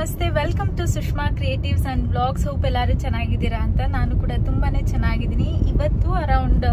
ನಮಸ್ತೆ, welcome to Sushma creatives and blogs. Hope ಎಲ್ಲರೂ ಚೆನ್ನಾಗಿದ್ದೀರಾ ಅಂತ. ನಾನು ಕೂಡ ತುಂಬಾನೇ ಚೆನ್ನಾಗಿದ್ದೀನಿ. ಇವತ್ತು ಅರೌಂಡ್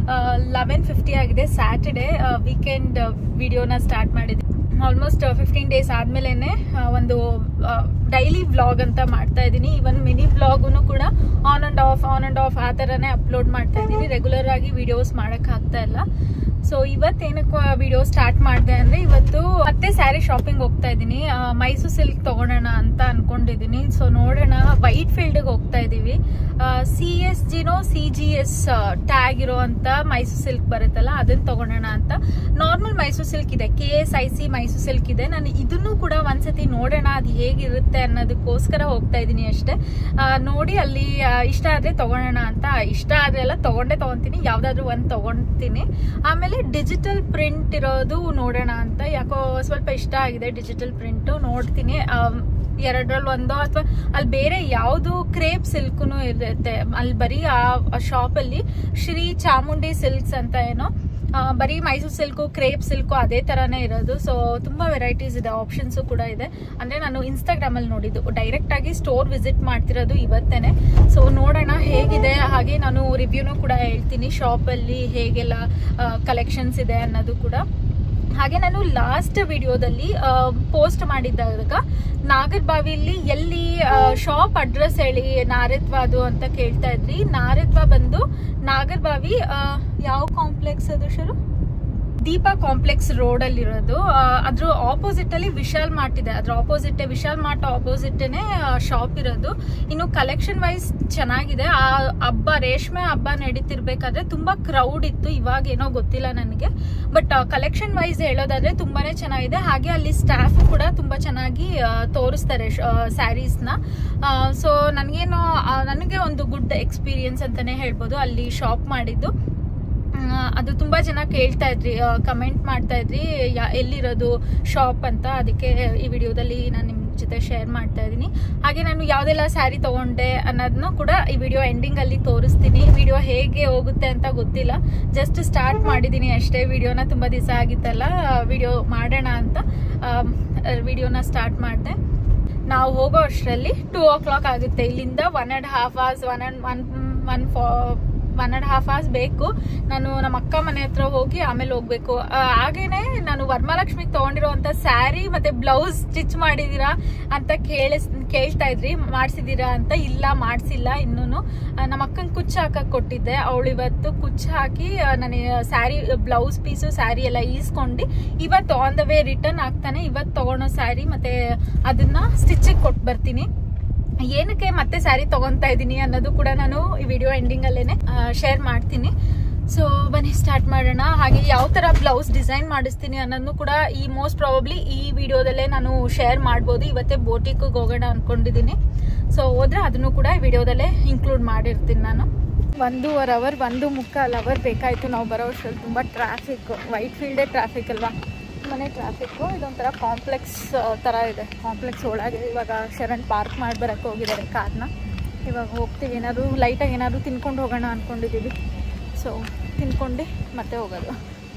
11:50 ಆಗಿದೆ, ಸ್ಯಾಟರ್ಡೆ. ವೀಕೆಂಡ್ ವಿಡಿಯೋನ ಸ್ಟಾರ್ಟ್ ಮಾಡಿದ್ದೀನಿ. ಆಲ್ಮೋಸ್ಟ್ 15 ಡೇಸ್ ಆದ್ಮೇಲೆ ಒಂದು ಡೈಲಿ ವ್ಲಾಗ್ ಅಂತ ಮಾಡ್ತಾ ಇದ್ದೀನಿ. ಇವನ್ ಮಿನಿ ವ್ಲಾಗು ಕೂಡ ಆನ್ ಅಂಡ್ ಆಫ್ ಆ ಥರನೇ ಅಪ್ಲೋಡ್ ಮಾಡ್ತಾ ಇದ್ದೀನಿ. ರೆಗ್ಯುಲರ್ ಆಗಿ ವಿಡಿಯೋಸ್ ಮಾಡೋಕ್ಕಾಗ್ತಾ ಇಲ್ಲ. ಸೊ ಇವತ್ತೇನಕ್ಕೆ ವಿಡಿಯೋ ಸ್ಟಾರ್ಟ್ ಮಾಡಿದೆ ಅಂದರೆ, ಇವತ್ತು ಮತ್ತೆ ಸ್ಯಾರಿ ಶಾಪಿಂಗ್ ಹೋಗ್ತಾ ಇದ್ದೀನಿ. ಮೈಸೂರು ಸಿಲ್ಕ್ ತೊಗೊಳೋಣ ಅಂತ ಅನ್ಕೊಂಡಿದ್ದೀನಿ. ಸೊ ನೋಡೋಣ, ವೈಟ್ ಫೀಲ್ಡ್ಗೆ ಹೋಗ್ತಾ ಇದ್ದೀವಿ. CSGನೋ CGS ಟ್ಯಾಗ್ ಇರೋವಂಥ ಮೈಸೂರು ಸಿಲ್ಕ್ ಬರುತ್ತಲ್ಲ, ಅದನ್ನು ತೊಗೊಳೋಣ ಅಂತ. ನಾರ್ಮಲ್ ಮೈಸೂರು ಸಿಲ್ಕ್ ಇದೆ, KSIC ಮೈಸೂರು ಸಿಲ್ಕ್ ಇದೆ. ನಾನು ಇದನ್ನು ಕೂಡ ಒಂದ್ಸತಿ ನೋಡೋಣ ಅದು ಹೇಗಿರುತ್ತೆ ಅನ್ನೋದಕ್ಕೋಸ್ಕರ ಹೋಗ್ತಾ ಇದ್ದೀನಿ ಅಷ್ಟೇ. ನೋಡಿ ಅಲ್ಲಿ ಇಷ್ಟ ಆದರೆ ತೊಗೊಳೋಣ ಅಂತ. ಇಷ್ಟ ಆದರೆ ಎಲ್ಲ ತೊಗೊತೀನಿ, ಯಾವುದಾದ್ರೂ ಒಂದು ತೊಗೊತೀನಿ. ಆಮೇಲೆ ಡಿಜಿಟಲ್ ಪ್ರಿಂಟ್ ಇರೋದು ನೋಡೋಣ ಅಂತ. ಯಾಕೋ ಸ್ವಲ್ಪ ಇಷ್ಟ ಆಗಿದೆ ಡಿಜಿಟಲ್ ಪ್ರಿಂಟು. ನೋಡ್ತೀನಿ ಎರಡರಲ್ಲಿ ಒಂದೋ, ಅಥವಾ ಅಲ್ಲಿ ಬೇರೆ ಯಾವುದು ಕ್ರೇಪ್ ಸಿಲ್ಕ್ನು ಇರುತ್ತೆ. ಅಲ್ಲಿ ಬರೀ ಆ ಶಾಪಲ್ಲಿ ಶ್ರೀ ಚಾಮುಂಡಿ ಸಿಲ್ಕ್ಸ್ ಅಂತ ಏನೋ, ಬರೀ ಮೈಸೂರು ಸಿಲ್ಕು, ಕ್ರೇಪ್ ಸಿಲ್ಕು ಅದೇ ಥರನೇ ಇರೋದು. ಸೊ ತುಂಬ ವೆರೈಟೀಸ್ ಇದೆ, ಆಪ್ಷನ್ಸು ಕೂಡ ಇದೆ. ಅಂದರೆ ನಾನು ಇನ್ಸ್ಟಾಗ್ರಾಮಲ್ಲಿ ನೋಡಿದ್ದು, ಡೈರೆಕ್ಟಾಗಿ ಸ್ಟೋರ್ ವಿಸಿಟ್ ಮಾಡ್ತಿರೋದು ಇವತ್ತೇ. ಸೊ ನೋಡೋಣ ಹೇಗಿದೆ. ಹಾಗೆ ನಾನು ರಿವ್ಯೂನು ಕೂಡ ಹೇಳ್ತೀನಿ, ಶಾಪಲ್ಲಿ ಹೇಗೆಲ್ಲ ಕಲೆಕ್ಷನ್ಸ್ ಇದೆ ಅನ್ನೋದು ಕೂಡ. ಹಾಗೆ ನಾನು ಲಾಸ್ಟ್ ವಿಡಿಯೋದಲ್ಲಿ ಪೋಸ್ಟ್ ಮಾಡಿದ್ದಾಗ ನಾಗರಬಾವಿಲಿ ಎಲ್ಲಿ ಶಾಪ್ ಅಡ್ರೆಸ್ ಹೇಳಿ ನಾರತ್ವಾದು ಅಂತ ಕೇಳ್ತಾ ಇದ್ರಿ. ನಾರತ್ವ ಬಂದು ನಾಗರಬಾವಿ ಯಾವ ಕಾಂಪ್ಲೆಕ್ಸ್ ಅದು ಶರು? ದೀಪಾ ಕಾಂಪ್ಲೆಕ್ಸ್ ರೋಡ್ ಅಲ್ಲಿ ಇರೋದು. ಅದ್ರ ಆಪೋಸಿಟ್ ಅಲ್ಲಿ ವಿಶಾಲ್ ಮಾರ್ಟ್ ಇದೆ. ಅದ್ರ ಆಪೋಸಿಟ್ ವಿಶಾಲ್ ಮಾರ್ಟ್ ಆಪೋಸಿಟ್ನೇ ಶಾಪ್ ಇರೋದು. ಇನ್ನು ಕಲೆಕ್ಷನ್ ವೈಸ್ ಚೆನ್ನಾಗಿದೆ. ಆ ಹಬ್ಬ, ರೇಷ್ಮೆ ಹಬ್ಬ ನಡೀತಿರ್ಬೇಕಾದ್ರೆ ತುಂಬಾ ಕ್ರೌಡ್ ಇತ್ತು. ಇವಾಗ ಏನೋ ಗೊತ್ತಿಲ್ಲ ನನಗೆ, ಬಟ್ ಕಲೆಕ್ಷನ್ ವೈಸ್ ಹೇಳೋದಾದ್ರೆ ತುಂಬಾನೇ ಚೆನ್ನಾಗಿದೆ. ಹಾಗೆ ಅಲ್ಲಿ ಸ್ಟಾಫ್ ಕೂಡ ತುಂಬಾ ಚೆನ್ನಾಗಿ ತೋರಿಸ್ತಾರೆ ಸ್ಯಾರೀಸ್ನ. ಸೊ ನನಗೆ ಒಂದು ಗುಡ್ ಎಕ್ಸ್ಪೀರಿಯನ್ಸ್ ಅಂತಾನೆ ಹೇಳ್ಬೋದು ಅಲ್ಲಿ ಶಾಪ್ ಮಾಡಿದ್ದು. ಅದು ತುಂಬಾ ಜನ ಕೇಳ್ತಾ ಇದ್ರಿ, ಕಮೆಂಟ್ ಮಾಡ್ತಾ ಇದ್ರಿ ಎಲ್ಲಿರೋದು ಶಾಪ್ ಅಂತ. ಅದಕ್ಕೆ ಈ ವಿಡಿಯೋದಲ್ಲಿ ನಾನು ನಿಮ್ಮ ಜೊತೆ ಶೇರ್ ಮಾಡ್ತಾ ಇದ್ದೀನಿ. ಹಾಗೆ ನಾನು ಯಾವುದೆಲ್ಲ ಸ್ಯಾರಿ ತಗೊಂಡೆ ಅನ್ನೋದನ್ನು ಕೂಡ ಈ ವಿಡಿಯೋ ಎಂಡಿಂಗ್ ಅಲ್ಲಿ ತೋರಿಸ್ತೀನಿ. ವಿಡಿಯೋ ಹೇಗೆ ಹೋಗುತ್ತೆ ಅಂತ ಗೊತ್ತಿಲ್ಲ, ಜಸ್ಟ್ ಸ್ಟಾರ್ಟ್ ಮಾಡಿದ್ದೀನಿ ಅಷ್ಟೇ. ವಿಡಿಯೋನ ತುಂಬಾ ದಿವಸ ಆಗಿತ್ತಲ್ಲ, ವಿಡಿಯೋ ಮಾಡೋಣ ಅಂತ ವಿಡಿಯೋನ ಸ್ಟಾರ್ಟ್ ಮಾಡಿದೆ. ನಾವು ಹೋಗೋ ಅಷ್ಟರಲ್ಲಿ 2 o'clock ಆಗುತ್ತೆ. ಇಲ್ಲಿಂದ 1.5 hours, 1.5 hours ಬೇಕು. ನಾನು ನಮ್ಮ ಅಕ್ಕ ಮನೆ ಹತ್ರ ಹೋಗಿ ಆಮೇಲೆ ಹೋಗ್ಬೇಕು. ಹಾಗೇನೆ ನಾನು ವರಮಹಾಲಕ್ಷ್ಮಿಗೆ ತಗೊಂಡಿರೋಂಥ ಸ್ಯಾರಿ ಮತ್ತೆ ಬ್ಲೌಸ್ ಸ್ಟಿಚ್ ಮಾಡಿದೀರಾ ಅಂತ ಕೇಳ್ತಾ ಇದ್ರಿ, ಮಾಡಿಸಿದೀರಾ ಅಂತ. ಇಲ್ಲ, ಮಾಡಿಸಿಲ್ಲ ಇನ್ನೂ. ನಮ್ಮ ಅಕ್ಕಂಗೆ ಕುಚ್ಚು ಹಾಕಕ್ಕೆ ಕೊಟ್ಟಿದ್ದೆ. ಅವಳು ಇವತ್ತು ಕುಚ್ಚು ಹಾಕಿ ನನಗೆ ಸ್ಯಾರಿ, ಬ್ಲೌಸ್ ಪೀಸು, ಸ್ಯಾರಿ ಎಲ್ಲ ಈಸ್ಕೊಂಡು ಇವತ್ತು ಆನ್ ದ ವೇ ರಿಟರ್ನ್ ಆಗ್ತಾನೆ. ಇವತ್ತು ತಗೊಳೋ ಸ್ಯಾರಿ ಮತ್ತೆ ಅದನ್ನ ಸ್ಟಿಚಿಗೆ ಕೊಟ್ಟು ಬರ್ತೀನಿ. ಏನಕ್ಕೆ ಮತ್ತೆ ಸ್ಯಾರಿ ತಗೊಂತಾ ಇದ್ದೀನಿ ಅನ್ನೋದು ಕೂಡ ನಾನು ಈ ವಿಡಿಯೋ ಎಂಡಿಂಗ್ ಅಲ್ಲೇನೆ ಶೇರ್ ಮಾಡ್ತೀನಿ. ಸೊ ಬನ್ನಿ ಸ್ಟಾರ್ಟ್ ಮಾಡೋಣ. ಹಾಗೆ ಯಾವ ತರ ಬ್ಲೌಸ್ ಡಿಸೈನ್ ಮಾಡಿಸ್ತೀನಿ ಅನ್ನೋದನ್ನು ಕೂಡ ಮೋಸ್ಟ್ ಪ್ರಾಬಬ್ಲಿ ಈ ವಿಡಿಯೋದಲ್ಲೇ ನಾನು ಶೇರ್ ಮಾಡ್ಬೋದು. ಇವತ್ತೇ ಬೋಟಿಕ್ಗೆ ಹೋಗೋಣ ಅನ್ಕೊಂಡಿದ್ದೀನಿ. ಸೊ ಹೋದ್ರೆ ಅದನ್ನು ಕೂಡ ಈ ವಿಡಿಯೋದಲ್ಲೇ ಇನ್ಕ್ಲೂಡ್ ಮಾಡಿರ್ತೀನಿ ನಾನು. 1.5 hour, 1.25 hour ಬೇಕಾಯಿತು ನಾವು ಬರೋ ಅಷ್ಟರಲ್ಲಿ. ತುಂಬ ಟ್ರಾಫಿಕ್, ವೈಟ್ ಫೀಲ್ಡೇ ಟ್ರಾಫಿಕ್ ಅಲ್ವಾ, ಮನೆ ಟ್ರಾಫಿಕ್ಕು. ಇದೊಂಥರ ಕಾಂಪ್ಲೆಕ್ಸ್ ಥರ ಇದೆ. ಕಾಂಪ್ಲೆಕ್ಸ್ ಒಳಗೆ ಇವಾಗ ಶರಣ್ ಪಾರ್ಕ್ ಮಾಡಿ ಬರೋಕ್ಕೆ ಹೋಗಿದ್ದಾರೆ ಕಾರ್ನ. ಇವಾಗ ಹೋಗ್ತೀವಿ. ಏನಾದರೂ ಲೈಟಾಗಿ ಏನಾದರೂ ತಿನ್ಕೊಂಡು ಹೋಗೋಣ ಅಂದ್ಕೊಂಡಿದ್ದೀವಿ. ಸೊ ತಿನ್ಕೊಂಡು ಮತ್ತೆ ಹೋಗೋದು.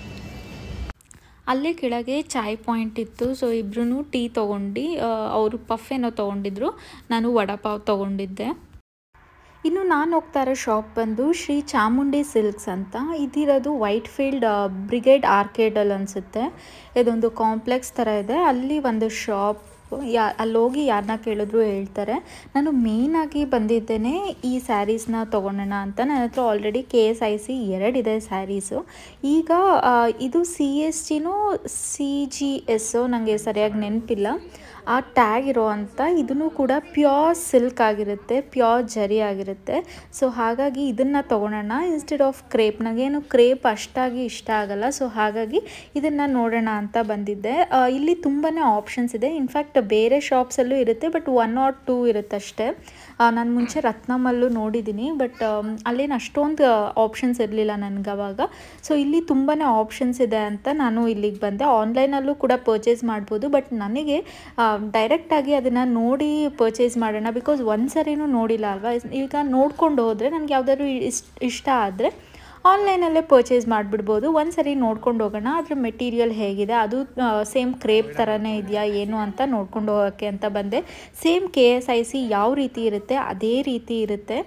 ಅಲ್ಲೇ ಕೆಳಗೆ ಚಾಯ್ ಪಾಯಿಂಟ್ ಇತ್ತು. ಸೊ ಇಬ್ರು ಟೀ ತೊಗೊಂಡು, ಅವರು ಪಫ್ ಏನೋ ತೊಗೊಂಡಿದ್ರು, ನಾನು ವಡಾಪಾವ್ ತೊಗೊಂಡಿದ್ದೆ. ಇನ್ನು ನಾನು ಹೋಗ್ತಾ ಇರೋ ಶಾಪ್ ಬಂದು ಶ್ರೀ ಚಾಮುಂಡಿ ಸಿಲ್ಕ್ಸ್ ಅಂತ. ಇದಿರೋದು ವೈಟ್ ಫೀಲ್ಡ್ ಬ್ರಿಗೇಡ್ ಆರ್ಕೇಡಲ್ಲಿ ಅನಿಸುತ್ತೆ. ಇದೊಂದು ಕಾಂಪ್ಲೆಕ್ಸ್ ಥರ ಇದೆ. ಅಲ್ಲಿ ಒಂದು ಶಾಪ್, ಅಲ್ಲಿ ಹೋಗಿ ಯಾರನ್ನ ಕೇಳಿದ್ರು ಹೇಳ್ತಾರೆ. ನಾನು ಮೇಯ್ನಾಗಿ ಬಂದಿದ್ದೇನೆ ಈ ಸ್ಯಾರೀಸ್ನ ತೊಗೊಳೋಣ ಅಂತ. ನನ್ನ ಹತ್ರ ಆಲ್ರೆಡಿ KSIC 2 ಇದೆ ಸ್ಯಾರೀಸು. ಈಗ ಇದು CSGನೋ CGS ನನಗೆ ಸರಿಯಾಗಿ ನೆನಪಿಲ್ಲ, ಆ ಟ್ಯಾಗ್ ಇರೋ ಅಂಥ. ಇದನ್ನು ಕೂಡ ಪ್ಯೂರ್ ಸಿಲ್ಕ್ ಆಗಿರುತ್ತೆ, ಪ್ಯೂರ್ ಜರಿ ಆಗಿರುತ್ತೆ. ಸೊ ಹಾಗಾಗಿ ಇದನ್ನು ತೊಗೊಳೋಣ ಇನ್ಸ್ಟೆಡ್ ಆಫ್ ಕ್ರೇಪ್. ನನಗೇನು ಕ್ರೇಪ್ ಅಷ್ಟಾಗಿ ಇಷ್ಟ ಆಗಲ್ಲ. ಸೊ ಹಾಗಾಗಿ ಇದನ್ನು ನೋಡೋಣ ಅಂತ ಬಂದಿದ್ದೆ. ಇಲ್ಲಿ ತುಂಬಾ ಆಪ್ಷನ್ಸ್ ಇದೆ. ಇನ್ಫ್ಯಾಕ್ಟ್ ಬೇರೆ ಶಾಪ್ಸಲ್ಲೂ ಇರುತ್ತೆ, ಬಟ್ 1 or 2 ಇರುತ್ತೆ ಅಷ್ಟೇ. ನಾನು ಮುಂಚೆ ರತ್ನಮಲ್ಲೂ ನೋಡಿದ್ದೀನಿ, ಬಟ್ ಅಲ್ಲೇನು ಅಷ್ಟೊಂದು ಆಪ್ಷನ್ಸ್ ಇರಲಿಲ್ಲ ನನಗೆ ಅವಾಗ. ಸೊ ಇಲ್ಲಿ ತುಂಬಾ ಆಪ್ಷನ್ಸ್ ಇದೆ ಅಂತ ನಾನು ಇಲ್ಲಿಗೆ ಬಂದೆ. ಆನ್ಲೈನಲ್ಲೂ ಕೂಡ ಪರ್ಚೇಸ್ ಮಾಡ್ಬೋದು, ಬಟ್ ನನಗೆ ಡೈರೆಕ್ಟಾಗಿ ಅದನ್ನು ನೋಡಿ ಪರ್ಚೇಸ್ ಮಾಡೋಣ. ಬಿಕಾಸ್ ಒಂದು ಸರಿನೂ ನೋಡಿಲ್ಲ ಅಲ್ವಾ. ಈಗ ನೋಡ್ಕೊಂಡು ಹೋದರೆ ನನಗೆ ಯಾವುದಾದ್ರು ಇಷ್ಟ ಆದರೆ ಆನ್ಲೈನಲ್ಲೇ ಪರ್ಚೇಸ್ ಮಾಡಿಬಿಡ್ಬೋದು. ಒಂದ್ಸರಿ ನೋಡ್ಕೊಂಡು ಹೋಗೋಣ ಅದ್ರ ಮೆಟೀರಿಯಲ್ ಹೇಗಿದೆ, ಅದು ಸೇಮ್ ಕ್ರೇಪ್ ಥರನೇ ಇದೆಯಾ ಏನು ಅಂತ ನೋಡ್ಕೊಂಡು ಹೋಗೋಕ್ಕೆ ಅಂತ ಬಂದೆ. ಸೇಮ್ KSIC ಯಾವ ರೀತಿ ಇರುತ್ತೆ ಅದೇ ರೀತಿ ಇರುತ್ತೆ.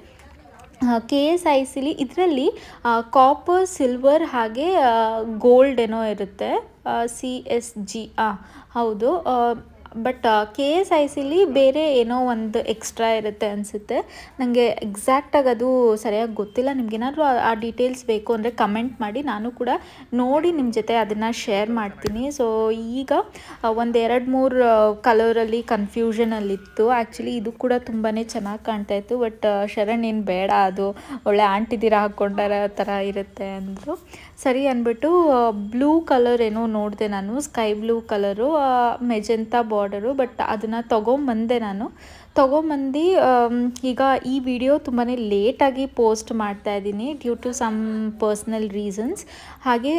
KSICಲಿ ಇದರಲ್ಲಿ ಕಾಪರ್, ಸಿಲ್ವರ್ ಹಾಗೆ ಗೋಲ್ಡ್ ಏನೋ ಇರುತ್ತೆ, CSG ಹೌದು. ಬಟ್ KSICಲಿ ಬೇರೆ ಏನೋ ಒಂದು ಎಕ್ಸ್ಟ್ರಾ ಇರುತ್ತೆ ಅನಿಸುತ್ತೆ. ನನಗೆ ಎಕ್ಸಾಕ್ಟಾಗಿ ಅದು ಸರಿಯಾಗಿ ಗೊತ್ತಿಲ್ಲ. ನಿಮ್ಗೇನಾದರೂ ಆ ಡೀಟೇಲ್ಸ್ ಬೇಕು ಅಂದರೆ ಕಮೆಂಟ್ ಮಾಡಿ, ನಾನು ಕೂಡ ನೋಡಿ ನಿಮ್ಮ ಜೊತೆ ಅದನ್ನು ಶೇರ್ ಮಾಡ್ತೀನಿ. ಸೊ ಈಗ ಒಂದು 2-3 ಕಲರಲ್ಲಿ ಕನ್ಫ್ಯೂಷನಲ್ಲಿತ್ತು. ಆ್ಯಕ್ಚುಲಿ ಇದು ಕೂಡ ತುಂಬಾ ಚೆನ್ನಾಗಿ ಕಾಣ್ತಾಯಿತ್ತು. ಬಟ್ ಶರಣ್ ಏನು ಬೇಡ, ಅದು ಒಳ್ಳೆ ಆಂಟಿದಿರ ಹಾಕ್ಕೊಂಡಾರ ಥರ ಇರುತ್ತೆ ಅಂದರು. ಸರಿ ಅಂದ್ಬಿಟ್ಟು ಬ್ಲೂ ಕಲರ್ ಏನೋ ನೋಡಿದೆ ನಾನು, sky blue colour, magenta border. But ಅದನ್ನು ತೊಗೊಂಬಂದೆ ನಾನು. ತೊಗೊಂಬಂದು ಈಗ ಈ ವಿಡಿಯೋ ತುಂಬಾ ಲೇಟಾಗಿ ಪೋಸ್ಟ್ ಮಾಡ್ತಾಯಿದ್ದೀನಿ due to some personal reasons. ಹಾಗೆ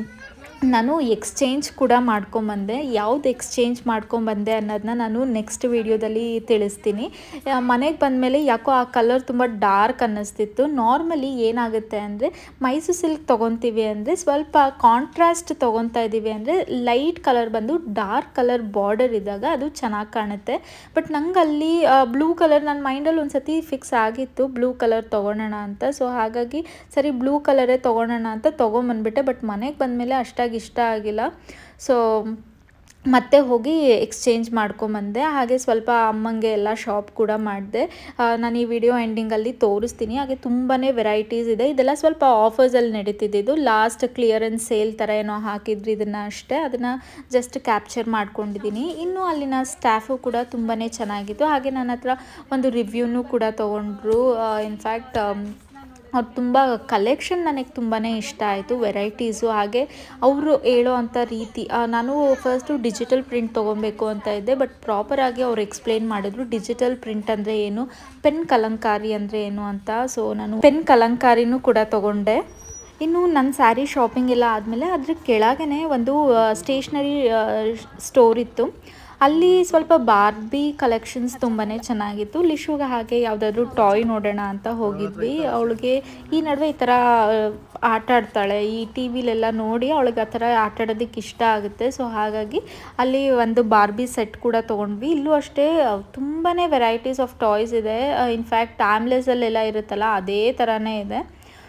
ನಾನು ಎಕ್ಸ್ಚೇಂಜ್ ಕೂಡ ಮಾಡ್ಕೊಂಬಂದೆ. ಯಾವ್ದು ಎಕ್ಸ್ಚೇಂಜ್ ಮಾಡ್ಕೊಂಬಂದೆ ಅನ್ನೋದನ್ನ ನಾನು ನೆಕ್ಸ್ಟ್ ವೀಡಿಯೋದಲ್ಲಿ ತಿಳಿಸ್ತೀನಿ. ಮನೆಗೆ ಬಂದಮೇಲೆ ಯಾಕೋ ಆ ಕಲರ್ ತುಂಬ ಡಾರ್ಕ್ ಅನ್ನಿಸ್ತಿತ್ತು. ನಾರ್ಮಲಿ ಏನಾಗುತ್ತೆ ಅಂದರೆ ಮೈಸೂರು ಸಿಲ್ಕ್ ತೊಗೊತೀವಿ ಅಂದರೆ ಸ್ವಲ್ಪ ಕಾಂಟ್ರಾಸ್ಟ್ ತೊಗೊತಾ ಇದ್ದೀವಿ ಅಂದರೆ ಲೈಟ್ ಕಲರ್ ಬಂದು ಡಾರ್ಕ್ ಕಲರ್ ಬಾರ್ಡರ್ ಇದ್ದಾಗ ಅದು ಚೆನ್ನಾಗಿ ಕಾಣುತ್ತೆ. ಬಟ್ ನಂಗೆ ಅಲ್ಲಿ ಬ್ಲೂ ಕಲರ್ ನನ್ನ ಮೈಂಡಲ್ಲಿ ಒಂದು ಸತಿ ಫಿಕ್ಸ್ ಆಗಿತ್ತು ಬ್ಲೂ ಕಲರ್ ತೊಗೊಳೋಣ ಅಂತ. ಸೊ ಹಾಗಾಗಿ ಸರಿ ಬ್ಲೂ ಕಲರೇ ತೊಗೊಳೋಣ ಅಂತ ತೊಗೊಂಬಂದ್ಬಿಟ್ಟೆ. ಬಟ್ ಮನೆಗೆ ಬಂದಮೇಲೆ ಅಷ್ಟಾಗಿ ಇಷ್ಟ ಆಗಿಲ್ಲ. ಸೊ ಮತ್ತೆ ಹೋಗಿ ಎಕ್ಸ್ಚೇಂಜ್ ಮಾಡ್ಕೊಂಬಂದೆ. ಹಾಗೆ ಸ್ವಲ್ಪ ಅಮ್ಮಂಗೆ ಎಲ್ಲ ಶಾಪ್ ಕೂಡ ಮಾಡಿದೆ. ನಾನು ಈ ವಿಡಿಯೋ ಎಂಡಿಂಗಲ್ಲಿ ತೋರಿಸ್ತೀನಿ. ಹಾಗೆ ತುಂಬಾ ವೆರೈಟೀಸ್ ಇದೆ. ಇದೆಲ್ಲ ಸ್ವಲ್ಪ ಆಫರ್ಸಲ್ಲಿ ನಡೀತಿದ್ದು. ಲಾಸ್ಟ್ ಕ್ಲಿಯರೆನ್ಸ್ ಸೇಲ್ ಥರ ಏನೋ ಹಾಕಿದ್ರು ಇದನ್ನು ಅಷ್ಟೇ. ಅದನ್ನು ಜಸ್ಟ್ ಕ್ಯಾಪ್ಚರ್ ಮಾಡ್ಕೊಂಡಿದ್ದೀನಿ. ಇನ್ನು ಅಲ್ಲಿನ ಸ್ಟಾಫು ಕೂಡ ತುಂಬಾ ಚೆನ್ನಾಗಿತ್ತು. ಹಾಗೆ ನನ್ನ ಹತ್ರ ಒಂದು ರಿವ್ಯೂನೂ ಕೂಡ ತೊಗೊಂಡ್ರು. ಇನ್ಫ್ಯಾಕ್ಟ್ ಅವ್ರು ತುಂಬ ಕಲೆಕ್ಷನ್ ನನಗೆ ತುಂಬಾ ಇಷ್ಟ ಆಯಿತು, ವೆರೈಟೀಸು. ಹಾಗೆ ಅವರು ಹೇಳೋ ಅಂಥ ರೀತಿ, ನಾನು ಫಸ್ಟು ಡಿಜಿಟಲ್ ಪ್ರಿಂಟ್ ತೊಗೊಬೇಕು ಅಂತ ಇದ್ದೆ. ಬಟ್ ಪ್ರಾಪರಾಗಿ ಅವ್ರು ಎಕ್ಸ್ಪ್ಲೇನ್ ಮಾಡಿದ್ರು ಡಿಜಿಟಲ್ ಪ್ರಿಂಟ್ ಅಂದರೆ ಏನು, ಪೆನ್ ಕಲಂಕಾರಿ ಅಂದರೆ ಏನು ಅಂತ. ಸೊ ನಾನು ಪೆನ್ ಕಲಂಕಾರಿನೂ ಕೂಡ ತೊಗೊಂಡೆ. ಇನ್ನು ನನ್ನ ಸ್ಯಾರಿ ಶಾಪಿಂಗ್ ಎಲ್ಲ ಆದಮೇಲೆ ಅದ್ರ ಕೆಳಗೇ ಒಂದು ಸ್ಟೇಷ್ನರಿ ಸ್ಟೋರ್ ಇತ್ತು. ಅಲ್ಲಿ ಸ್ವಲ್ಪ ಬಾರ್ಬಿ ಕಲೆಕ್ಷನ್ಸ್ ತುಂಬಾ ಚೆನ್ನಾಗಿತ್ತು. ಲಿಶುಗೆ ಹಾಗೆ ಯಾವುದಾದ್ರೂ ಟಾಯ್ ನೋಡೋಣ ಅಂತ ಹೋಗಿದ್ವಿ. ಅವಳಿಗೆ ಈ ನಡುವೆ ಈ ಥರ ಆಟ ಆಡ್ತಾಳೆ, ಈ ಟಿ ವಿಲೆಲ್ಲ ನೋಡಿ ಅವಳಿಗೆ ಆ ಥರ ಆಟ ಆಡೋದಕ್ಕೆ ಇಷ್ಟ ಆಗುತ್ತೆ. ಸೊ ಹಾಗಾಗಿ ಅಲ್ಲಿ ಒಂದು ಬಾರ್ಬಿ ಸೆಟ್ ಕೂಡ ತೊಗೊಂಡ್ವಿ. ಇಲ್ಲೂ ಅಷ್ಟೇ ತುಂಬಾ ವೆರೈಟೀಸ್ ಆಫ್ ಟಾಯ್ಸ್ ಇದೆ. ಇನ್ಫ್ಯಾಕ್ಟ್ ಆಮ್ಲೆಸಲ್ಲೆಲ್ಲ ಇರುತ್ತಲ್ಲ ಅದೇ ಥರನೇ ಇದೆ.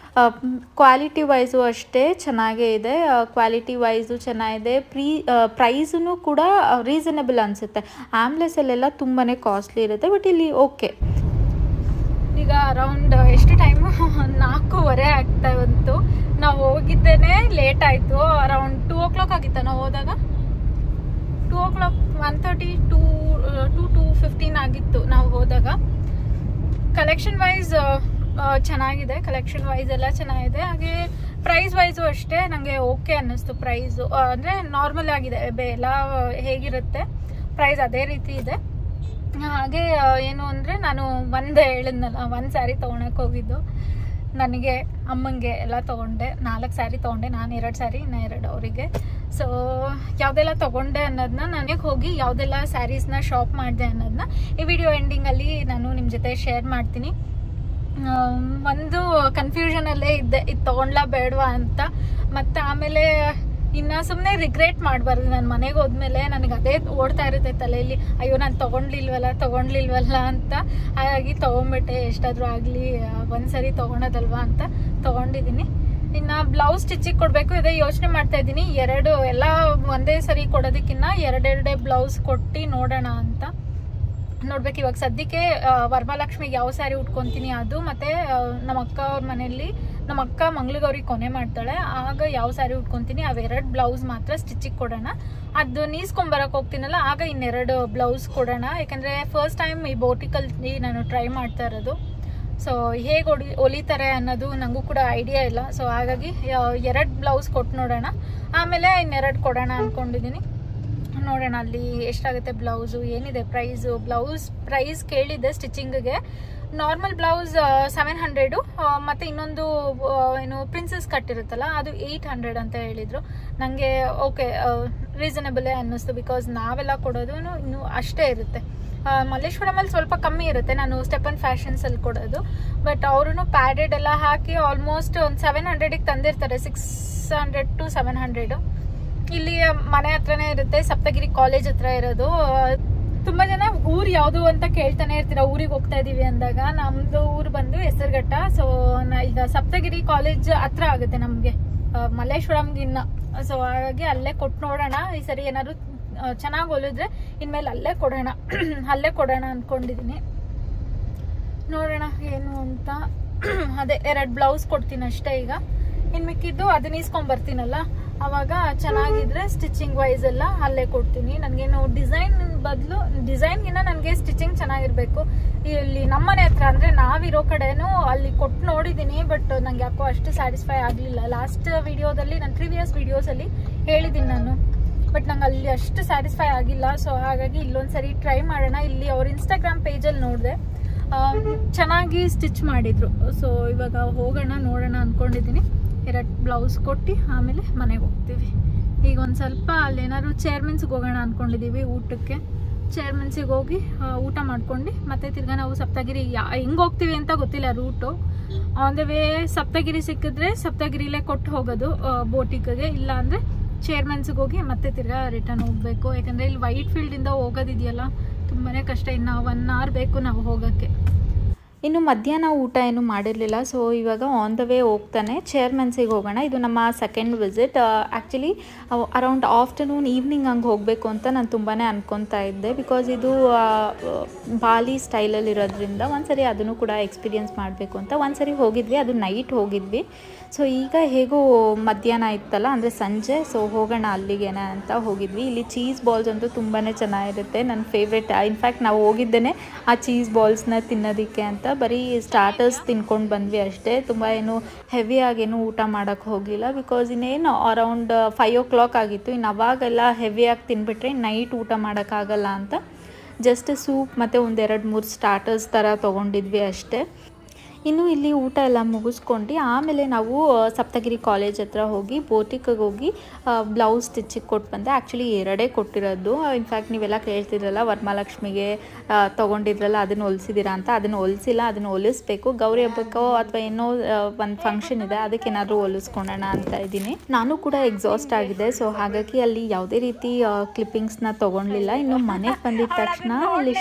ಕ್ವಾಲಿಟಿ ವೈಸು ಅಷ್ಟೇ ಚೆನ್ನಾಗೇ ಇದೆ. ಕ್ವಾಲಿಟಿ ವೈಸು ಚೆನ್ನಾಗಿದೆ. ಪ್ರೈಸೂ ಕೂಡ ರೀಸನಬಲ್ ಅನಿಸುತ್ತೆ. ಆಮ್ಲೆಸಲ್ಲೆಲ್ಲ ತುಂಬಾ ಕಾಸ್ಟ್ಲಿ ಇರುತ್ತೆ. ಬಟ್ ಇಲ್ಲಿ ಓಕೆ. ಈಗ ಅರೌಂಡ್ ಎಷ್ಟು ಟೈಮು 4:15 ಆಗ್ತಾ ಬಂತು. ನಾವು ಹೋಗಿದ್ದೇನೆ ಲೇಟ್ ಆಯಿತು. ಅರೌಂಡ್ 2 o'clock ಆಗಿತ್ತು ನಾವು ಹೋದಾಗ. 2 o'clock 1:30 2:15 ಆಗಿತ್ತು ನಾವು ಹೋದಾಗ. ಕಲೆಕ್ಷನ್ ವೈಸ್ ಚೆನ್ನಾಗಿದೆ. ಕಲೆಕ್ಷನ್ ವೈಸ್ ಎಲ್ಲ ಚೆನ್ನಾಗಿದೆ. ಹಾಗೆ ಪ್ರೈಸ್ ವೈಸು ಅಷ್ಟೇ ನನಗೆ ಓಕೆ ಅನ್ನಿಸ್ತು. ಪ್ರೈಸು ಅಂದರೆ ನಾರ್ಮಲ್ ಆಗಿದೆ. ಎಲ್ಲ ಹೇಗಿರುತ್ತೆ ಪ್ರೈಸ್ ಅದೇ ರೀತಿ ಇದೆ. ಹಾಗೆ ಏನು ಅಂದರೆ ನಾನು ಹೇಳಿದ್ನಲ್ಲ, ಒಂದು ಸ್ಯಾರಿ ತೊಗೊಳಕ್ಕೆ ಹೋಗಿದ್ದು. ನನಗೆ ಅಮ್ಮಂಗೆ ಎಲ್ಲ ತೊಗೊಂಡೆ. 4 ಸ್ಯಾರಿ ತೊಗೊಂಡೆ. ನಾನು 2 ಸ್ಯಾರಿ, ಇನ್ನು 2 ಅವರಿಗೆ. ಸೊ ಯಾವುದೆಲ್ಲ ತೊಗೊಂಡೆ ಅನ್ನೋದನ್ನ ನನಗೆ ಹೋಗಿ ಯಾವುದೆಲ್ಲ ಸ್ಯಾರೀಸ್ನ ಶಾಪ್ ಮಾಡಿದೆ ಅನ್ನೋದನ್ನ ಈ ವಿಡಿಯೋ ಎಂಡಿಂಗಲ್ಲಿ ನಾನು ನಿಮ್ಮ ಜೊತೆ ಶೇರ್ ಮಾಡ್ತೀನಿ. ಒಂದು ಕನ್ಫ್ಯೂಷನಲ್ಲೇ ಇದ್ದೆ, ಇದು ತೊಗೊಂಡ್ಲಾ ಬೇಡವಾ ಅಂತ. ಮತ್ತು ಆಮೇಲೆ ಇನ್ನು ಸುಮ್ಮನೆ ರಿಗ್ರೆಟ್ ಮಾಡಬಾರ್ದು. ನಾನು ಮನೆಗೆ ಹೋದ್ಮೇಲೆ ನನಗೆ ಅದೇ ಓಡ್ತಾ ಇರುತ್ತೆ ತಲೆಯಲ್ಲಿ, ಅಯ್ಯೋ ನಾನು ತೊಗೊಂಡ್ಲಿಲ್ವಲ್ಲ ಅಂತ. ಹಾಗಾಗಿ ತೊಗೊಂಡ್ಬಿಟ್ಟೆ. ಎಷ್ಟಾದರೂ ಆಗಲಿ ಒಂದ್ಸರಿ ತೊಗೊಳೋದಲ್ವಾ ಅಂತ ತೊಗೊಂಡಿದ್ದೀನಿ. ಇನ್ನು ಬ್ಲೌಸ್ ಸ್ಟಿಚಿಗೆ ಕೊಡಬೇಕು ಇದೇ ಯೋಚನೆ ಮಾಡ್ತಾ ಇದ್ದೀನಿ. ಎಲ್ಲ ಒಂದೇ ಸರಿ ಕೊಡೋದಕ್ಕಿಂತ 2 ಬ್ಲೌಸ್ ಕೊಟ್ಟು ನೋಡೋಣ ಅಂತ ನೋಡ್ಬೇಕು. ಇವಾಗ ಸದ್ಯಕ್ಕೆ ವರಮಹಾಲಕ್ಷ್ಮಿಗೆ ಯಾವ ಸ್ಯಾರಿ ಉಟ್ಕೊತೀನಿ ಅದು, ಮತ್ತು ನಮ್ಮ ಅಕ್ಕ ಅವ್ರ ಮನೆಯಲ್ಲಿ ನಮ್ಮ ಅಕ್ಕ ಮಂಗಳಗೌರಿ ಕೊನೆ ಮಾಡ್ತಾಳೆ, ಆಗ ಯಾವ ಸ್ಯಾರಿ ಉಟ್ಕೊತೀನಿ ಅವೆರಡು ಬ್ಲೌಸ್ ಮಾತ್ರ ಸ್ಟಿಚಿಗೆ ಕೊಡೋಣ. ಅದು ನೀಸ್ಕೊಂಬರಕ್ಕೆ ಹೋಗ್ತೀನಲ್ಲ ಆಗ 2 ಬ್ಲೌಸ್ ಕೊಡೋಣ. ಯಾಕಂದರೆ ಫಸ್ಟ್ ಟೈಮ್ ಈ ಬೋಟಿಕಲ್ಲಿ ನಾನು ಟ್ರೈ ಮಾಡ್ತಾ ಇರೋದು. ಸೊ ಹೇಗೆ ಹೊಲಿತಾರೆ ಅನ್ನೋದು ನನಗೂ ಕೂಡ ಐಡಿಯಾ ಇಲ್ಲ. ಸೊ ಹಾಗಾಗಿ 2 ಬ್ಲೌಸ್ ಕೊಟ್ಟು ನೋಡೋಣ, ಆಮೇಲೆ 2 ಕೊಡೋಣ ಅಂದ್ಕೊಂಡಿದ್ದೀನಿ. ನೋಡೋಣ ಅಲ್ಲಿ ಎಷ್ಟಾಗುತ್ತೆ ಬ್ಲೌಸು, ಏನಿದೆ ಪ್ರೈಸು. ಬ್ಲೌಸ್ ಪ್ರೈಸ್ ಕೇಳಿದ್ದೆ ಸ್ಟಿಚಿಂಗಿಗೆ. ನಾರ್ಮಲ್ ಬ್ಲೌಸ್ 700 ಮತ್ತು ಇನ್ನೊಂದು ಏನು ಪ್ರಿನ್ಸಸ್ ಕಟ್ ಇರುತ್ತಲ್ಲ ಅದು 800 ಅಂತ ಹೇಳಿದರು. ನನಗೆ ಓಕೆ ರೀಸನಬಲೇ ಅನ್ನಿಸ್ತು, ಬಿಕಾಸ್ ನಾವೆಲ್ಲ ಕೊಡೋದು ಇನ್ನೂ ಅಷ್ಟೇ ಇರುತ್ತೆ. ಮಲ್ಲೇಶ್ವರಮಲ್ಲಿ ಸ್ವಲ್ಪ ಕಮ್ಮಿ ಇರುತ್ತೆ, ನಾನು ಸ್ಟೆಪನ್ ಫ್ಯಾಷನ್ಸಲ್ಲಿ ಕೊಡೋದು. ಬಟ್ ಅವರು ಪ್ಯಾಡೆಡ್ ಎಲ್ಲ ಹಾಕಿ ಆಲ್ಮೋಸ್ಟ್ ಒಂದು 700ಗೆ ತಂದಿರ್ತಾರೆ, 600 to 700. ಇಲ್ಲಿ ಮನೆ ಹತ್ರನೇ ಇರುತ್ತೆ, ಸಪ್ತಗಿರಿ ಕಾಲೇಜ್ ಹತ್ರ ಇರೋದು. ತುಂಬ ಜನ ಊರು ಯಾವುದು ಅಂತ ಕೇಳ್ತಾನೆ ಇರ್ತೀರ, ಊರಿಗೆ ಹೋಗ್ತಾ ಇದ್ದೀವಿ ಅಂದಾಗ. ನಮ್ಮದು ಊರು ಬಂದು ಹೆಸರುಘಟ್ಟ. ಸೊ ಈಗ ಸಪ್ತಗಿರಿ ಕಾಲೇಜ್ ಹತ್ರ ಆಗುತ್ತೆ ನಮಗೆ ಮಲ್ಲೇಶ್ವರಂಗಿನ್ನ. ಸೊ ಹಾಗಾಗಿ ಅಲ್ಲೇ ಕೊಟ್ಟು ನೋಡೋಣ. ಈ ಸರಿ ಏನಾದ್ರು ಚೆನ್ನಾಗಿ ಹೊಲಿದ್ರೆ ಇನ್ಮೇಲೆ ಅಲ್ಲೇ ಕೊಡೋಣ ಅಂದ್ಕೊಂಡಿದ್ದೀನಿ. ನೋಡೋಣ ಏನು ಅಂತ. ಅದೇ 2 ಬ್ಲೌಸ್ ಕೊಡ್ತೀನಿ ಅಷ್ಟೇ. ಈಗ ಇನ್ನು ಮಿಕ್ಕಿದ್ದು ಅದನ್ನ ಇಸ್ಕೊಂಡ್ಬರ್ತೀನಲ್ಲ, ಅವಾಗ ಚೆನ್ನಾಗಿದ್ರೆ ಸ್ಟಿಚಿಂಗ್ ವೈಸ್ ಎಲ್ಲ ಅಲ್ಲೇ ಕೊಡ್ತೀನಿ. ನನಗೇನು ಡಿಸೈನ್ಗಿನ್ನ ನನಗೆ ಸ್ಟಿಚಿಂಗ್ ಚೆನ್ನಾಗಿರ್ಬೇಕು. ಇಲ್ಲಿ ನಮ್ಮನೆ ಹತ್ರ ಅಂದರೆ ನಾವಿರೋ ಕಡೆನೂ ಅಲ್ಲಿ ಕೊಟ್ಟು ನೋಡಿದ್ದೀನಿ, ಬಟ್ ನಂಗೆ ಯಾಕೋ ಅಷ್ಟು ಸ್ಯಾಟಿಸ್ಫೈ ಆಗಲಿಲ್ಲ. ಲಾಸ್ಟ್ ವಿಡಿಯೋದಲ್ಲಿ, ನನ್ನ ಪ್ರೀವಿಯಸ್ ವಿಡಿಯೋಸಲ್ಲಿ ಹೇಳಿದ್ದೀನಿ ನಾನು, ಬಟ್ ನಂಗೆ ಅಲ್ಲಿ ಅಷ್ಟು ಸ್ಯಾಟಿಸ್ಫೈ ಆಗಿಲ್ಲ. ಸೊ ಹಾಗಾಗಿ ಇಲ್ಲೊಂದ್ಸರಿ ಟ್ರೈ ಮಾಡೋಣ. ಇಲ್ಲಿ ಅವ್ರ ಇನ್ಸ್ಟಾಗ್ರಾಮ್ ಪೇಜಲ್ಲಿ ನೋಡಿದೆ, ಚೆನ್ನಾಗಿ ಸ್ಟಿಚ್ ಮಾಡಿದ್ರು. ಸೊ ಇವಾಗ ಹೋಗೋಣ, ನೋಡೋಣ ಅಂದ್ಕೊಂಡಿದ್ದೀನಿ. 2 ಬ್ಲೌಸ್ ಕೊಟ್ಟು ಆಮೇಲೆ ಮನೆಗೆ ಹೋಗ್ತೀವಿ. ಈಗ ಒಂದು ಸ್ವಲ್ಪ ಅಲ್ಲೇನಾದ್ರು ಚೇರ್ಮನ್ಸ್ಗೆ ಹೋಗೋಣ ಅಂದ್ಕೊಂಡಿದ್ದೀವಿ ಊಟಕ್ಕೆ. ಚೇರ್ಮನ್ಸಿಗೆ ಹೋಗಿ ಊಟ ಮಾಡ್ಕೊಂಡು ಮತ್ತೆ ತಿರ್ಗಾ ನಾವು ಸಪ್ತಗಿರಿ ಹೆಂಗೆ ಹೋಗ್ತೀವಿ ಅಂತ ಗೊತ್ತಿಲ್ಲ route. On the way Saptagiri ಸಿಕ್ಕಿದ್ರೆ ಸಪ್ತಗಿರಿಲೇ ಕೊಟ್ಟು ಹೋಗೋದು ಬೋಟಿಗೆ, ಇಲ್ಲ ಅಂದರೆ ಚೇರ್ಮನ್ಸ್ಗೆ ಹೋಗಿ ಮತ್ತೆ ತಿರ್ಗಾ ರಿಟರ್ನ್ ಹೋಗಬೇಕು. ಯಾಕಂದರೆ ಇಲ್ಲಿ ವೈಟ್ ಫೀಲ್ಡಿಂದ ಹೋಗೋದಿದೆಯಲ್ಲ ತುಂಬಾ ಕಷ್ಟ. ಇನ್ನು 1 hour ಬೇಕು ನಾವು ಹೋಗೋಕ್ಕೆ. ಇನ್ನು ಮಧ್ಯಾಹ್ನ ಊಟ ಏನು ಮಾಡಿರಲಿಲ್ಲ. ಸೊ ಇವಾಗ ಆನ್ ದ ವೇ ಹೋಗ್ತಾನೆ ಚೇರ್ಮನ್ಸಿಗೆ ಹೋಗೋಣ. ಇದು ನಮ್ಮ second visit. Actually around afternoon evening ಹಂಗೆ ಹೋಗಬೇಕು ಅಂತ ನಾನು ತುಂಬಾ ಅನ್ಕೊತಾ ಇದ್ದೆ, ಬಿಕಾಸ್ ಇದು ಬಾಲಿ ಸ್ಟೈಲಲ್ಲಿ ಇರೋದ್ರಿಂದ ಒಂದ್ಸರಿ ಅದನ್ನು ಕೂಡ ಎಕ್ಸ್ಪೀರಿಯೆನ್ಸ್ ಮಾಡಬೇಕು ಅಂತ ಒಂದ್ಸರಿ ಹೋಗಿದ್ವಿ. ಅದು ನೈಟ್ ಹೋಗಿದ್ವಿ. ಸೊ ಈಗ ಹೇಗೋ ಮಧ್ಯಾಹ್ನ ಇತ್ತಲ್ಲ, ಅಂದರೆ ಸಂಜೆ, ಸೊ ಹೋಗೋಣ ಅಲ್ಲಿಗೇನೆ ಅಂತ ಹೋಗಿದ್ವಿ. ಇಲ್ಲಿ ಚೀಸ್ ಬಾಲ್ಸ್ ಅಂತೂ ತುಂಬಾ ಚೆನ್ನಾಗಿರುತ್ತೆ, ನನ್ನ ಫೇವ್ರೆಟ್. ಇನ್ಫ್ಯಾಕ್ಟ್ ನಾವು ಹೋಗಿದ್ದೇನೆ ಆ ಚೀಸ್ ಬಾಲ್ಸ್ನ ತಿನ್ನೋದಕ್ಕೆ ಅಂತ. ಬರೀ ಸ್ಟಾರ್ಟರ್ಸ್ ತಿನ್ಕೊಂಡು ಬಂದ್ವಿ ಅಷ್ಟೇ. ತುಂಬ ಏನು ಹೆವಿಯಾಗೇನು ಊಟ ಮಾಡೋಕ್ಕೆ ಹೋಗಲಿಲ್ಲ, ಬಿಕಾಸ್ ಇನ್ನೇನು ಅರೌಂಡ್ 5 o'clock ಆಗಿತ್ತು. ಇನ್ನು ಅವಾಗೆಲ್ಲ ಹೆವಿಯಾಗಿ ತಿನ್ಬಿಟ್ರೆ ನೈಟ್ ಊಟ ಮಾಡೋಕ್ಕಾಗಲ್ಲ ಅಂತ ಜಸ್ಟ್ ಸೂಪ್ ಮತ್ತು 1-2-3 ಸ್ಟಾರ್ಟರ್ಸ್ ಥರ ತೊಗೊಂಡಿದ್ವಿ ಅಷ್ಟೇ. ಇನ್ನು ಇಲ್ಲಿ ಊಟ ಎಲ್ಲ ಮುಗಿಸ್ಕೊಂಡು ಆಮೇಲೆ ನಾವು ಸಪ್ತಗಿರಿ ಕಾಲೇಜ್ ಹತ್ರ ಹೋಗಿ ಬೋಟಿಗೆ ಹೋಗಿ ಬ್ಲೌಸ್ ಸ್ಟಿಚಿಗೆ ಕೊಟ್ಟು ಬಂದೆ. ಆ್ಯಕ್ಚುಲಿ 2 ಕೊಟ್ಟಿರೋದು. ಇನ್ಫ್ಯಾಕ್ಟ್ ನೀವೆಲ್ಲ ಕೇಳ್ತಿದ್ರಲ್ಲ ವರಮಹಾಲಕ್ಷ್ಮಿಗೆ ತೊಗೊಂಡಿದ್ರಲ್ಲ ಅದನ್ನು ಹೊಲಿಸಿದ್ದೀರಾ ಅಂತ. ಅದನ್ನು ಹೊಲಿಸಿಲ್ಲ, ಅದನ್ನು ಹೊಲಿಸ್ಬೇಕು. ಗೌರಿ ಹಬ್ಬಕ್ಕೋ ಅಥವಾ ಏನೋ ಒಂದು ಫಂಕ್ಷನ್ ಇದೆ, ಅದಕ್ಕೇನಾದರೂ ಹೊಲಿಸ್ಕೊಳ್ಳೋಣ ಅಂತ ಇದ್ದೀನಿ. ನಾನು ಕೂಡ ಎಕ್ಸಾಸ್ಟ್ ಆಗಿದೆ. ಸೊ ಹಾಗಾಗಿ ಅಲ್ಲಿ ಯಾವುದೇ ರೀತಿ ಕ್ಲಿಪ್ಪಿಂಗ್ಸ್ನ ತೊಗೊಳ್ಲಿಲ್ಲ. ಇನ್ನು ಮನೆಗೆ ಬಂದಿದ್ದ ತಕ್ಷಣ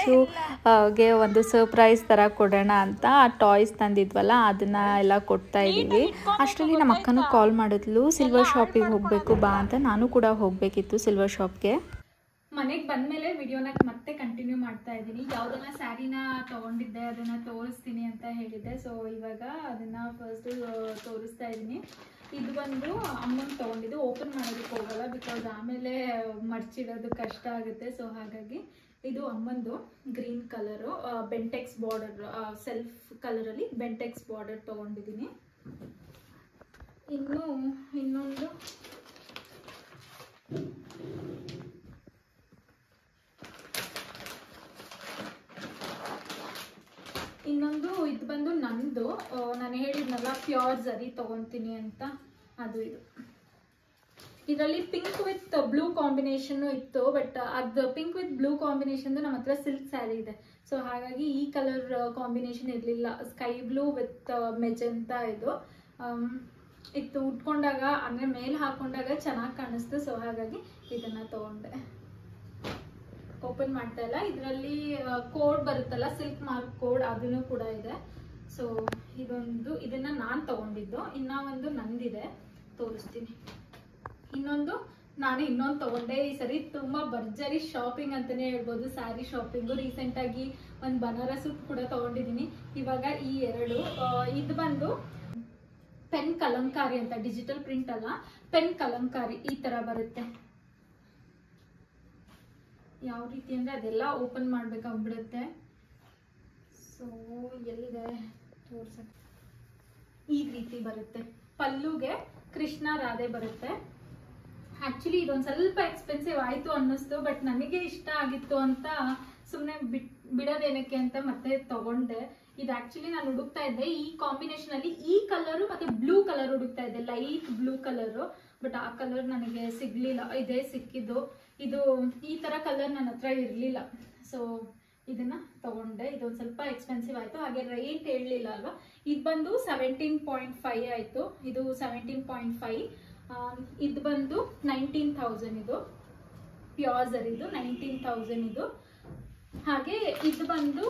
ಲಿಶುಗೆ ಒಂದು ಸರ್ಪ್ರೈಸ್ ಥರ ಕೊಡೋಣ ಅಂತ ಆ ಟಾಯ್ಸ್ ತಂದಿದ್ವಲ್ಲ ಅದನ್ನ ಎಲ್ಲ ಕೊಡ್ತಾ ಇದ್ದೀವಿ. ಅಷ್ಟರಲ್ಲಿ ನಮ್ಮ ಅಕ್ಕನೂ ಕಾಲ್ ಮಾಡಿದ್ಲು, ಸಿಲ್ವರ್ ಶಾಪಿಗೆ ಹೋಗಬೇಕು ಬಾ ಅಂತ. ನಾನು ಕೂಡ ಹೋಗಬೇಕಿತ್ತು ಸಿಲ್ವರ್ ಶಾಪ್ಗೆ. ಮನೆಗೆ ಬಂದಮೇಲೆ ವಿಡಿಯೋನ ಮತ್ತೆ ಕಂಟಿನ್ಯೂ ಮಾಡ್ತಾ ಇದ್ದೀನಿ. ಯಾವುದೆಲ್ಲ ಸ್ಯಾರಿನ ತೊಗೊಂಡಿದ್ದೆ ಅದನ್ನು ತೋರಿಸ್ತೀನಿ ಅಂತ ಹೇಳಿದ್ದೆ. ಸೊ ಇವಾಗ ಅದನ್ನು ಫಸ್ಟ್ ತೋರಿಸ್ತಾ ಇದ್ದೀನಿ. ಇದು ಬಂದು ಅಮ್ಮನ ತೊಗೊಂಡಿದ್ದು. ಓಪನ್ ಮಾಡೋದಕ್ಕೆ ಹೋಗಲ್ಲ, ಬಿಕಾಸ್ ಆಮೇಲೆ ಮರ್ಚಿಡೋದು ಕಷ್ಟ ಆಗುತ್ತೆ. ಸೊ ಹಾಗಾಗಿ ಇದು ಅಮ್ಮಂದು green colour Bentex border, self ಕಲರಲ್ಲಿ ಬೆಂಟೆಕ್ಸ್ ಬಾರ್ಡರ್ ತೊಗೊಂಡಿದ್ದೀನಿ. ಇನ್ನೊಂದು ಇದು ಬಂದು ನಂದು. ನಾನು ಹೇಳಿದ್ನಲ್ಲ ಪ್ಯೂರ್ ಝರಿ ತೊಗೊತೀನಿ ಅಂತ, ಅದು ಇದು. ಇದರಲ್ಲಿ ಪಿಂಕ್ ವಿತ್ ಬ್ಲೂ ಕಾಂಬಿನೇಷನ್ ಇತ್ತು, ಬಟ್ ಅದು ಪಿಂಕ್ ವಿತ್ ಬ್ಲೂ ಕಾಂಬಿನೇಷನ್ ನಮ್ಮ ಹತ್ರ ಸಿಲ್ಕ್ ಸ್ಯಾರಿ ಇದೆ. ಸೊ ಹಾಗಾಗಿ ಈ ಕಲರ್ ಕಾಂಬಿನೇಷನ್ ಇರಲಿಲ್ಲ. ಸ್ಕೈ ಬ್ಲೂ ವಿತ್ ಮೆಜೆಂಟಾ ಇದು ಇತ್ತು. ಉಟ್ಕೊಂಡಾಗ ಅಂದರೆ ಮೇಲೆ ಹಾಕೊಂಡಾಗ ಚೆನ್ನಾಗಿ ಕಾಣಿಸ್ತು. ಸೊ ಹಾಗಾಗಿ ಇದನ್ನು ತೊಗೊಂಡೆ. ಓಪನ್ ಮಾಡ್ತಾ ಇಲ್ಲ. ಇದರಲ್ಲಿ ಕೋಡ್ ಬರುತ್ತಲ್ಲ, ಸಿಲ್ಕ್ ಮಾರ್ಕ್ ಕೋಡ್, ಅದನ್ನು ಕೂಡ ಇದೆ. ಸೊ ಇದನ್ನು ನಾನು ತೊಗೊಂಡಿದ್ದು. ಇನ್ನೊಂದು ನಂದಿದೆ, ತೋರಿಸ್ತೀನಿ. ನಾನು ಇನ್ನೊಂದು ತೊಗೊಂಡೆ. ಈ ಸರಿ ತುಂಬ ಭರ್ಜರಿ ಶಾಪಿಂಗ್ ಅಂತಲೇ ಹೇಳ್ಬೋದು, ಸ್ಯಾರಿ ಶಾಪಿಂಗು. ರೀಸೆಂಟಾಗಿ ಒಂದು ಬನಾರಸ್ ಕೂಡ ತೊಗೊಂಡಿದ್ದೀನಿ. ಇವಾಗ ಈ 2 ಇದು ಬಂದು ಪೆನ್ ಕಲಂಕಾರಿ ಅಂತ, ಡಿಜಿಟಲ್ ಪ್ರಿಂಟ್ ಅಲ್ಲ, ಪೆನ್ ಕಲಂಕಾರಿ ಈ ಥರ ಬರುತ್ತೆ. ಯಾವ ರೀತಿ ಅಂದರೆ ಅದೆಲ್ಲ ಓಪನ್ ಮಾಡಬೇಕಾಗ್ಬಿಡುತ್ತೆ. ಸೊ ಎಲ್ಲಿದೆ ತೋರ್ಸಕ್ಕೆ, ಈ ರೀತಿ ಬರುತ್ತೆ. ಪಲ್ಲುಗೆ ಕೃಷ್ಣ ರಾಧೆ ಬರುತ್ತೆ. ಆ್ಯಕ್ಚುಲಿ ಇದೊಂದು ಸ್ವಲ್ಪ ಎಕ್ಸ್ಪೆನ್ಸಿವ್ ಆಯಿತು ಅನ್ನಿಸ್ತು, ಬಟ್ ನನಗೆ ಇಷ್ಟ ಆಗಿತ್ತು ಅಂತ ಸುಮ್ಮನೆ ಬಿಡೋದೇನಕ್ಕೆ ಅಂತ ಮತ್ತೆ ತೊಗೊಂಡೆ. ಇದು ಆಕ್ಚುಲಿ ನಾನು ಹುಡುಕ್ತಾ ಇದ್ದೆ ಈ ಕಾಂಬಿನೇಷನ್ ಅಲ್ಲಿ, ಈ ಕಲರ್ ಮತ್ತೆ ಬ್ಲೂ ಕಲರ್ ಹುಡುಕ್ತಾ ಇದ್ದೆ, ಲೈಟ್ ಬ್ಲೂ ಕಲರ್. ಬಟ್ ಆ ಕಲರ್ ನನಗೆ ಸಿಗ್ಲಿಲ್ಲ, ಇದೇ ಸಿಕ್ಕಿದ್ದು. ಇದು ಈ ತರ ಕಲರ್ ನನ್ನ ಹತ್ರ ಇರ್ಲಿಲ್ಲ, ಸೊ ಇದನ್ನ ತಗೊಂಡೆ. ಇದೊಂದು ಸ್ವಲ್ಪ ಎಕ್ಸ್ಪೆನ್ಸಿವ್ ಆಯ್ತು, ಹಾಗೆ ರೇಟ್ ಹೇಳಲಿಲ್ಲ ಅಲ್ವಾ. ಇದು ಬಂದು 17.5 ಆಯ್ತು, ಇದು 17.5. ಇದು ಬಂದು 19,000, ಇದು ಪ್ಯೂರ್ ಜರಿ, ಇದು 19,000 ಇದು. ಹಾಗೆ ಇದು ಬಂದು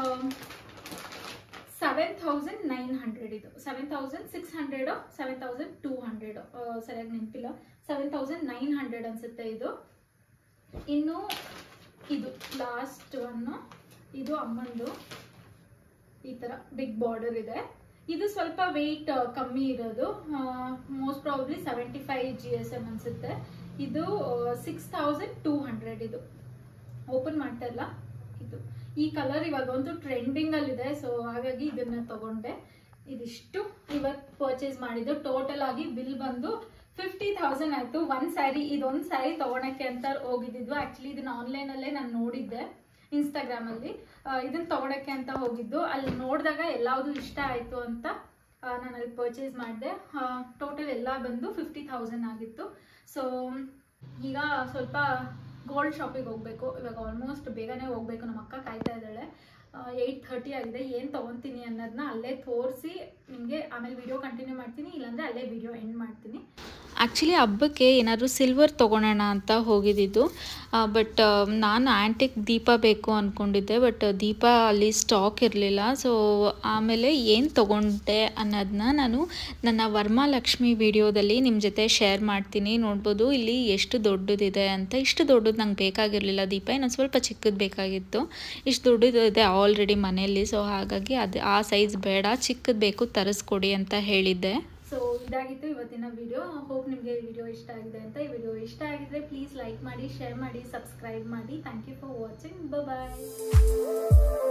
7,900, ಇದು 7,600 7,200 ಸರಿಯಾಗಿ ನೆನಪಿಲ್ಲ, 7,900 ಅನ್ಸುತ್ತೆ ಇದು. ಇನ್ನು ಇದು ಲಾಸ್ಟ್ ಒನ್, ಇದು ಅಮ್ಮಂದು, ಈ ತರ ಬಿಗ್ ಬಾರ್ಡರ್ ಇದೆ. ಇದು ಸ್ವಲ್ಪ ವೆಯ್ಟ್ ಕಮ್ಮಿ ಇರೋದು, ಮೋಸ್ಟ್ ಪ್ರಾಬಬ್ಲಿ 75 GSM ಅನ್ಸುತ್ತೆ. ಇದು 6,200. ಇದು ಓಪನ್ ಮಾಡ್ತಾ ಇಲ್ಲ. ಇದು ಈ ಕಲರ್ ಇವಾಗಂತೂ ಟ್ರೆಂಡಿಂಗ್ ಅಲ್ಲಿ ಇದೆ, ಸೊ ಹಾಗಾಗಿ ಇದನ್ನ ತಗೊಂಡೆ. ಇದಿಷ್ಟು ಇವತ್ತು ಪರ್ಚೇಸ್ ಮಾಡಿದ್ದು. ಟೋಟಲ್ ಆಗಿ ಬಿಲ್ ಬಂದು 50,000 ಆಯ್ತು. ಒಂದ್ ಸ್ಯಾರಿ, ಇದೊಂದು ಸ್ಯಾರಿ ತಗೊಳಕ್ಕೆ ಅಂತ ಹೋಗಿದ್ದು. ಆಕ್ಚುಲಿ ಇದನ್ನ ಆನ್ಲೈನ್ ಅಲ್ಲೇ ನಾನು ನೋಡಿದ್ದೆ, ಇನ್ಸ್ಟಾಗ್ರಾಮ್ ಅಲ್ಲಿ. ಇದನ್ನ ತಗೊಳಕ್ಕೆ ಅಂತ ಹೋಗಿದ್ದು, ಅಲ್ಲಿ ನೋಡಿದಾಗ ಎಲ್ಲಾವುದು ಇಷ್ಟ ಆಯ್ತು ಅಂತ ನಾನು ಅಲ್ಲಿ ಪರ್ಚೇಸ್ ಮಾಡಿದೆ. ಟೋಟಲ್ ಎಲ್ಲ ಬಂದು 50,000 ಆಗಿತ್ತು. ಸೊ ಈಗ ಸ್ವಲ್ಪ ಗೋಲ್ಡ್ ಶಾಪಿಗೆ ಹೋಗ್ಬೇಕು. ಇವಾಗ ಆಲ್ಮೋಸ್ಟ್ ಬೇಗನೆ ಹೋಗ್ಬೇಕು, ನಮ್ಮ ಅಕ್ಕ ಕಾಯ್ತಾ ಇದ್ದಾಳೆ. 8:30 ಆಗಿದೆ. ಏನು ತೊಗೊತೀನಿ ಅನ್ನೋದನ್ನ ಅಲ್ಲೇ ತೋರಿಸಿ ನಿಮಗೆ ಆಮೇಲೆ ವಿಡಿಯೋ ಕಂಟಿನ್ಯೂ ಮಾಡ್ತೀನಿ, ಇಲ್ಲಾಂದರೆ ಅಲ್ಲೇ ವಿಡಿಯೋ ಎಂಡ್ ಮಾಡ್ತೀನಿ. ಆ್ಯಕ್ಚುಲಿ ಹಬ್ಬಕ್ಕೆ ಏನಾದರೂ ಸಿಲ್ವರ್ ತೊಗೊಳೋಣ ಅಂತ ಹೋಗಿದ್ದಿದ್ದು. ಬಟ್ ನಾನು ಆ್ಯಂಟಿಕ್ ದೀಪ ಬೇಕು ಅಂದ್ಕೊಂಡಿದ್ದೆ, ಬಟ್ ದೀಪ ಅಲ್ಲಿ ಸ್ಟಾಕ್ ಇರಲಿಲ್ಲ. ಸೊ ಆಮೇಲೆ ಏನು ತೊಗೊಂಡೆ ಅನ್ನೋದನ್ನ ನಾನು ನನ್ನ ವರಮಹಾಲಕ್ಷ್ಮಿ ವಿಡಿಯೋದಲ್ಲಿ ನಿಮ್ಮ ಜೊತೆ ಶೇರ್ ಮಾಡ್ತೀನಿ. ನೋಡ್ಬೋದು ಇಲ್ಲಿ ಎಷ್ಟು ದೊಡ್ಡದಿದೆ ಅಂತ. ಇಷ್ಟು ದೊಡ್ಡದು ನಂಗೆ ಬೇಕಾಗಿರಲಿಲ್ಲ ದೀಪ, ಇನ್ನೊಂದು ಸ್ವಲ್ಪ ಚಿಕ್ಕದು ಬೇಕಾಗಿತ್ತು. ಇಷ್ಟು ದೊಡ್ಡದಿದೆ ಆಲ್ರೆಡಿ ಮನೆಯಲ್ಲಿ, ಸೊ ಹಾಗಾಗಿ ಅದು ಆ ಸೈಜ್ ಬೇಡ, ಚಿಕ್ಕದು ಬೇಕು, ತರಿಸ್ಕೊಡಿ ಅಂತ ಹೇಳಿದ್ದೆ. ಸೊ ಇದಾಗಿತ್ತು ಇವತ್ತಿನ ವಿಡಿಯೋ. ಹೋಪ್ ನಿಮಗೆ ಈ ವಿಡಿಯೋ ಇಷ್ಟ ಆಗಿದೆ ಅಂತ. ಈ ವಿಡಿಯೋ ಇಷ್ಟ ಆಗಿದ್ರೆ ಪ್ಲೀಸ್ ಲೈಕ್ ಮಾಡಿ, ಶೇರ್ ಮಾಡಿ, ಸಬ್ಸ್ಕ್ರೈಬ್ ಮಾಡಿ. Thank you for watching. Bye.